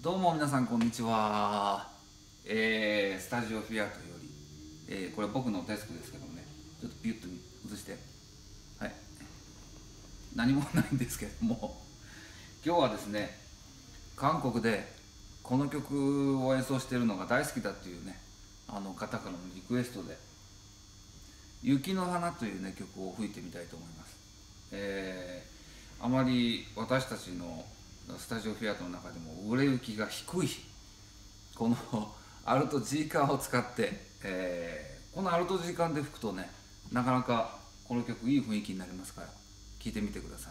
どうも皆さんこんにちは。スタジオフィアートより、これ僕のデスクですけどもね、ちょっとピュッと映して、はい、何もないんですけども、今日はですね、韓国でこの曲を演奏しているのが大好きだっていうね、方からのリクエストで雪の花というね曲を吹いてみたいと思います。あまり私たちのスタジオフィアートの中でも売れ行きが低いこのアルト G 管を使って、このアルト G 管で吹くとね、なかなかこの曲いい雰囲気になりますから聴いてみてください。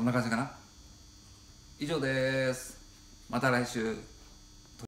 こんな感じかな。以上です。また来週。